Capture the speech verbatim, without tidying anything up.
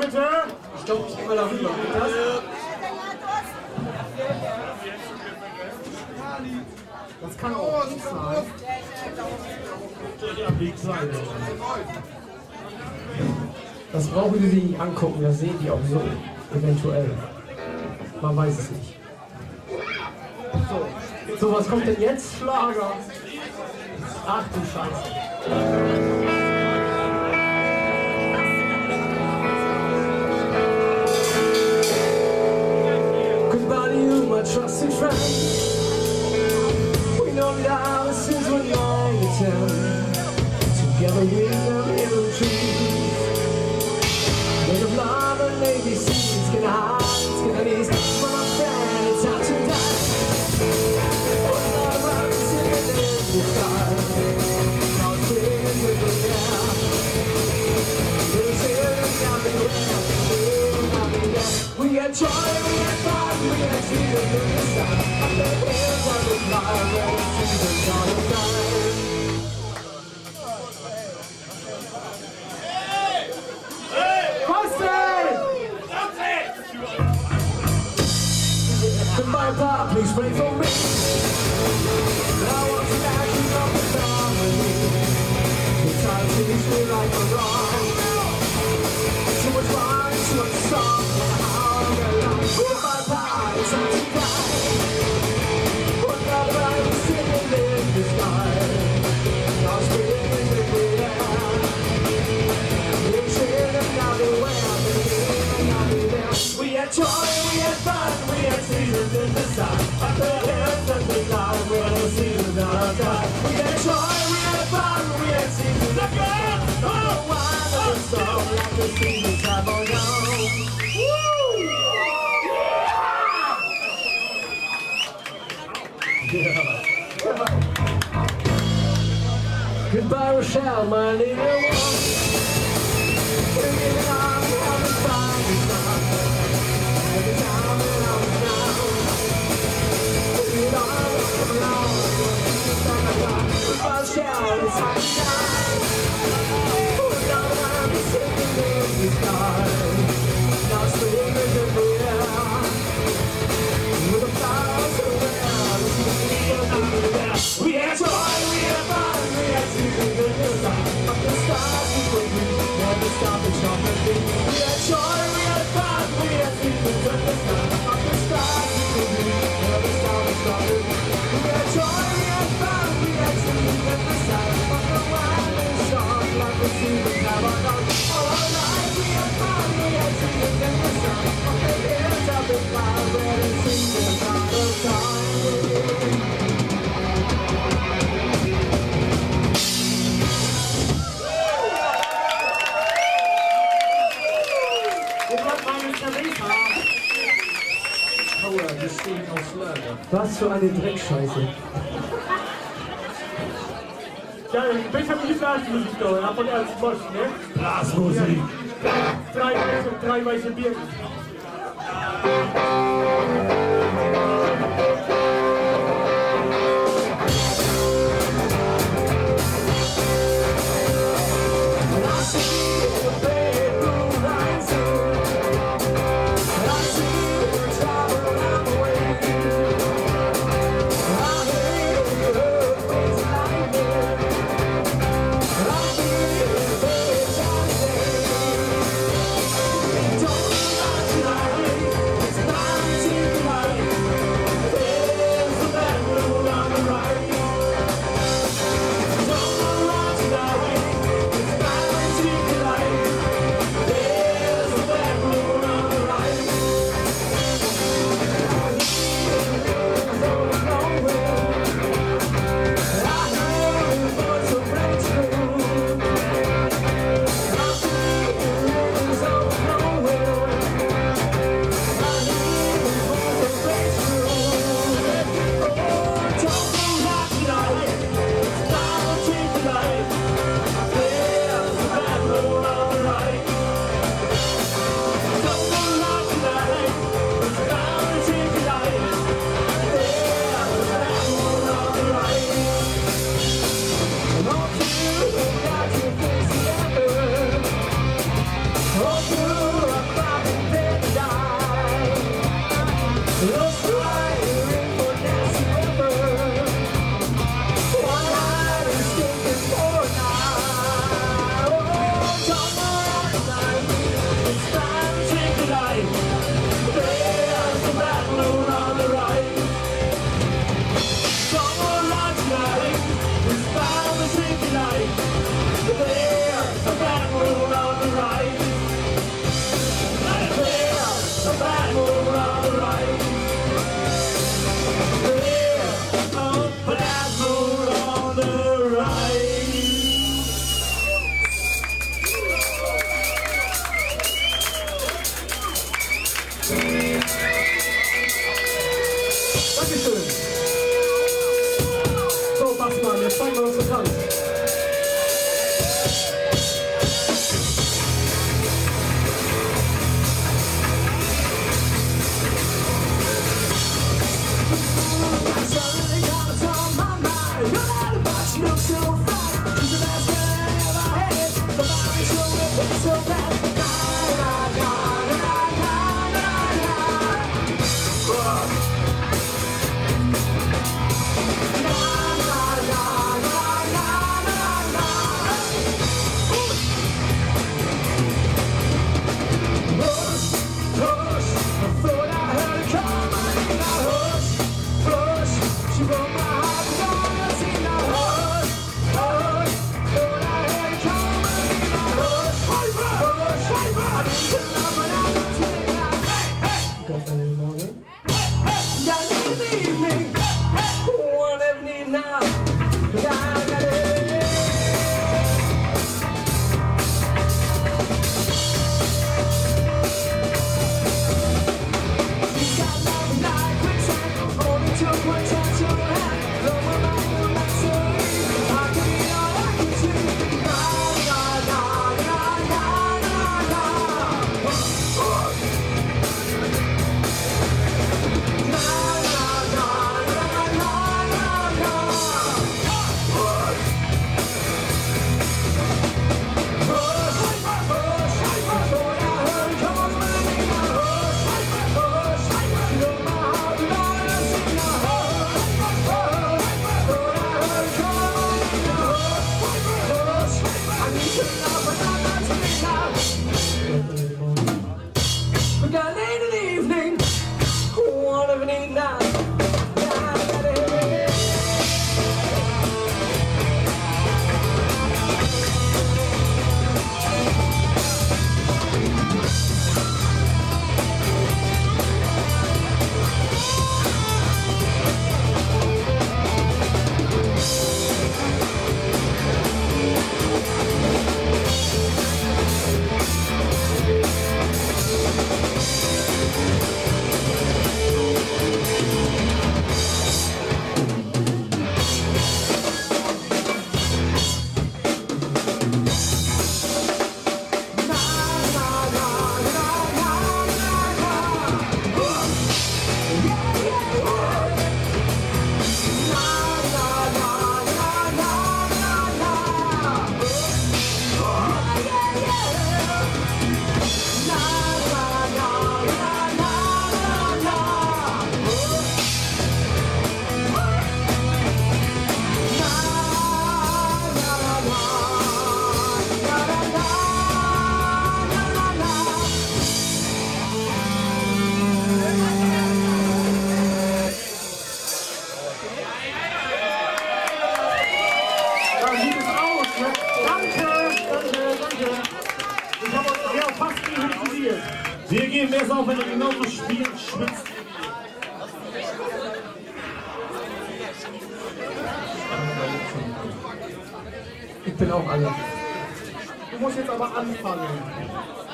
bitte! Stopp, ich geh mal darüber. Geht das? Das kann auch nicht sein. Das brauchen die sich nicht angucken, das sehen die auch so. Eventuell. Man weiß es nicht. So, so was kommt denn jetzt? Schlager. Ach du Scheiße. Goodbye to you, my trusted friend. We know that our sins were nine to ten. Together with them in the trees. Made of love and A B C. It's gonna hide, it's gonna ease. For my friend, it's time to die. Oh, love, I'm sitting in the sky. Now it's living with me now. There's healing down the ground. We had joy, we had fun, we had freedom in the sun. On the hills of the fire, where the seasons are the time. Goodbye, Pop, please pray for me. I want to back you up and down with me. The time seems to right or wrong. Too much wine, too much song. How I'm alone. Goodbye, Pop, it's time to die. What love I was sitting in the sky. Now it's breathing with the air. It's chilling now the way I've been here, now the there. We had joy, we had fun, we had seasons in the sun. At the hills of the time, where the seasons are done. We had joy, we had fun, we had seasons of fun. Oh, why the song like the seasons have all known. Woo! Yeah! Goodbye, Rochelle, my little one. We're giving on, we're having fun, it's fun. Every time that I'm down, we're on, we're on. Goodbye, Rochelle, it's time to die. We're gonna be sitting in the sky. Now it's living in the air. With a thousand wells, we had joy, we had fun, we had seasons in the sun. But the stars we put me, never stop the chocolate. We had joy, we had fun, we had seasons in the sun. But the stars we put me, never stop the chocolate. We had joy, we had fun, we had seasons in the sun. But the wine is strong, like the seasons have our own. All our life we had fun, we had seasons in the sun. But the hills of the cloud, where the seasons are the time. Was für eine Dreckscheiße. Ja, ich habe die Blasmusik da, von Ernst Bosch, ne? Blasmusik. Drei weiße, drei weiße Birnen. Wir geben besser auf, wenn er genauso spielt, schwitzt. Ich bin auch alle. Du musst jetzt aber anfangen.